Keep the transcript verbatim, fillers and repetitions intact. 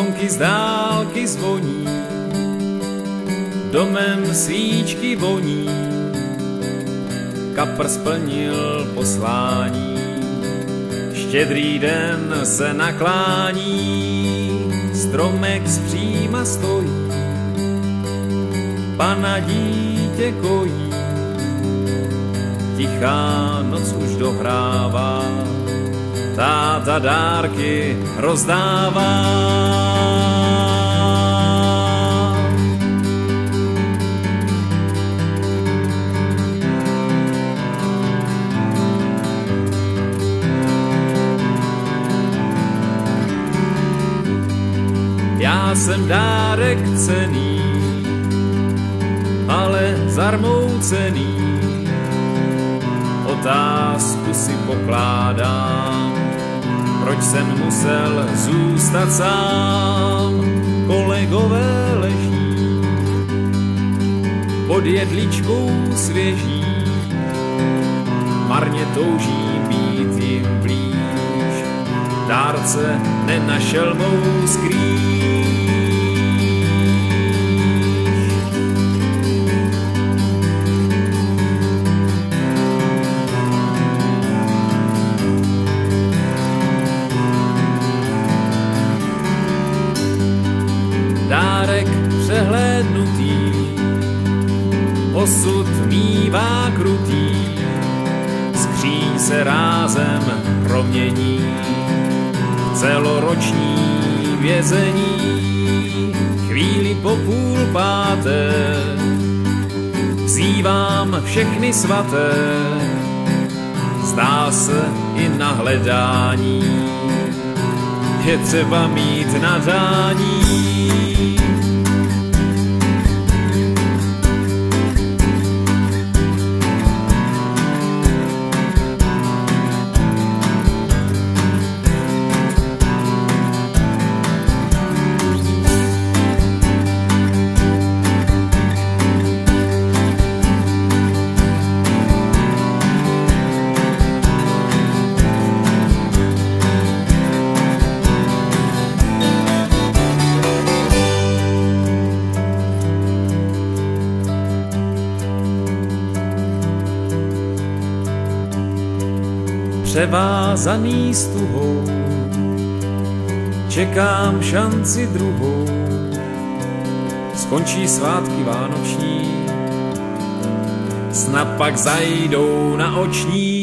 zvonky z dálky zvoní, domem svíčky voní, kapr splnil poslání, štědrý den se naklání, stromek zpříma stojí, pana dítě kojí, tichá noc už dohrává, táta dárky rozdává. Já jsem dárek cenný, ale zarmoucený, otázku si pokládám, proč jsem musel zůstat sám. Kolegové leží pod jedličkou svěží, marně touží být jim blíž, dárce nenašel mou skrýš. Dárek přehlédnutý, osud mívá krutý, skříň se rázem promění, celoroční vězení, chvíli po půl páté, vzývám všechny svaté, zdá se i na hledání, je třeba mít nadání. Převázaný stuhou, čekám šanci druhou, skončí svátky vánoční, snad pak zajdou na oční.